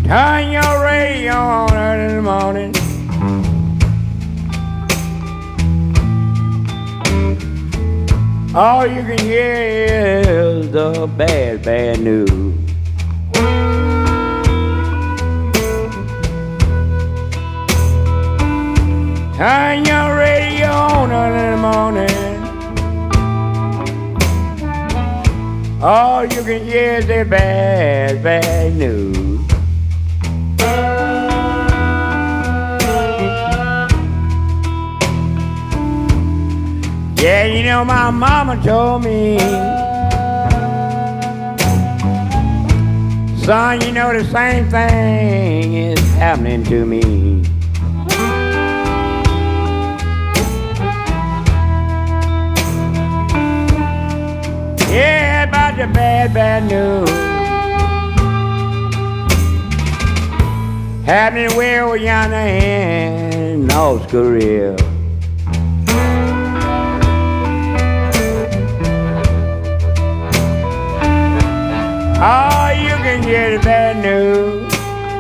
Turn your radio on early in the morning. All you can hear is the bad, bad news. Turn your radio on early in the morning. All you can hear is the bad, bad news. Yeah, you know my mama told me, son, you know the same thing is happening to me. Yeah, about the bad, bad news happening way over yonder in North Korea. Oh, you can get the bad news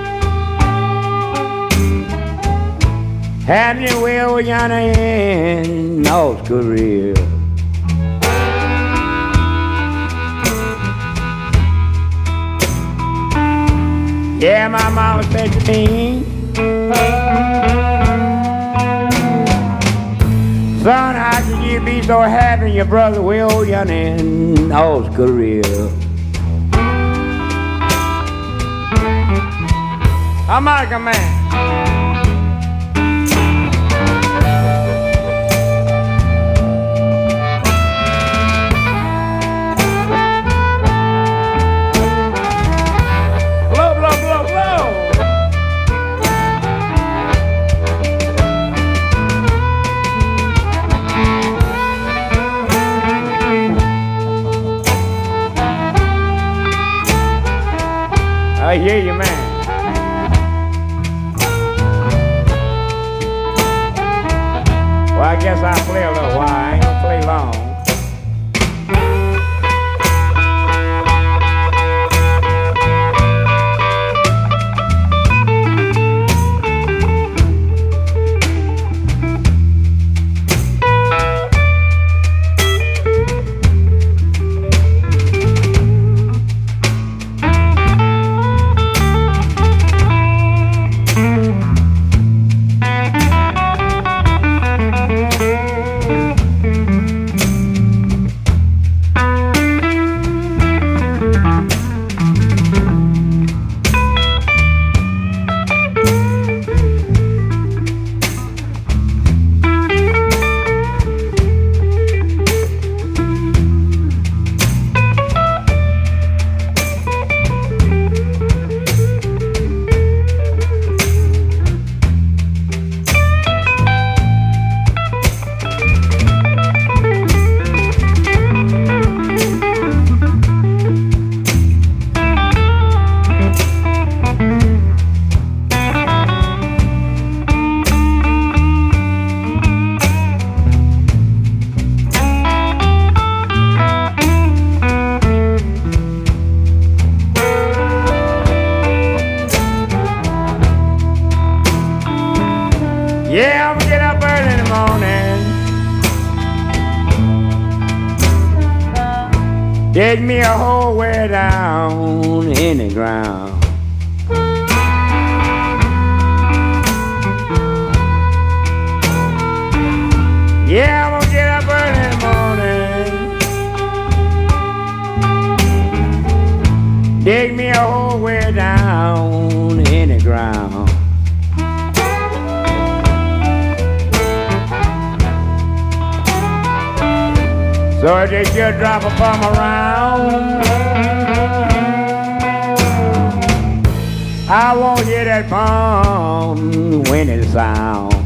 happening way over yonder in North Korea. Yeah, my mama said to me, son, how could you be so happy your brother way over yonder in North Korea? Harmonica man. Blow, blow, blow, blow. I hear you, man. Well, I guess I'll play a little while. I ain't gonna play long. Yeah, I'm gonna get up early in the morning. Dig me a hole way down in the ground. Yeah, I'm gonna get up early in the morning. Dig me a hole way down in the ground. So if they should drop a bomb around, I won't hear that bomb when it sounds.